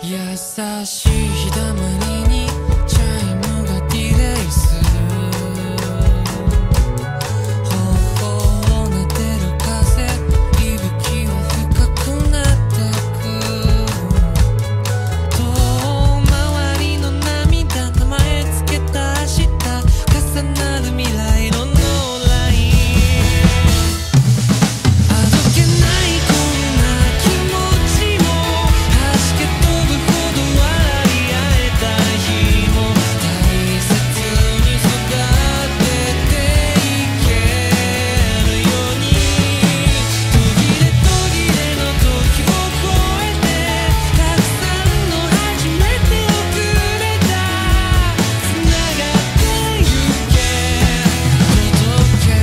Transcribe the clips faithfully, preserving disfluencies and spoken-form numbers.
優しい日だまりにチャイムがディレイする。頬を撫でる風、息吹は深くなってく。遠回りの涙、名前つけた明日、重なる未来のノーライン。あどけないこんな気持ちも弾け飛ぶほど笑い合えた日も大切に育てていけるように。途切れ途切れの時を超えてたくさんの初めてをくれた。つながってゆけ届け。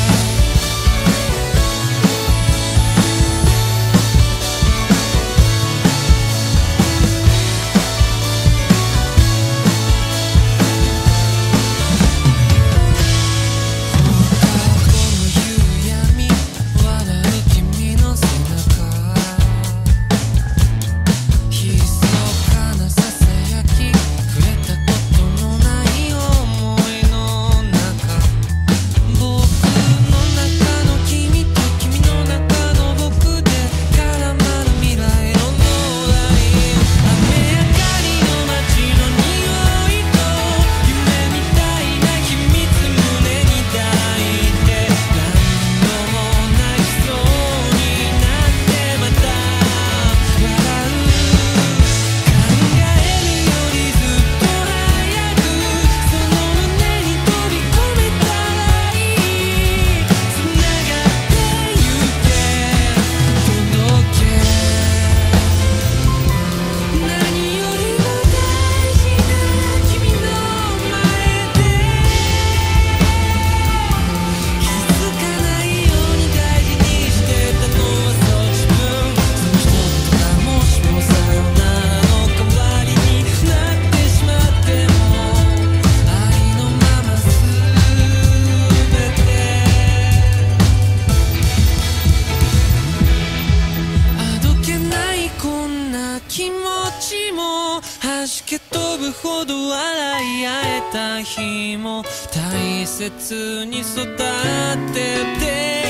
夕闇笑う君の背中、ひそかなささやき触れたことのない想いの中、僕の中の君と君の中の僕で絡まる未来のノーライン。雨上がりの街の匂いと夢みたいな秘密胸に抱いて、何度も泣きそうになってまた笑う。考えるよりずっと早くその胸に飛び込めたらいい。つながってゆけ届け。何よりも大事な君の前で気づかないように大事にしてたのはそう自分。その一言がもしもさよならの代わりになってしまっても、愛のまますべて。あどけないこんな気持ちも弾け飛ぶほど笑い合えた日も大切に育てて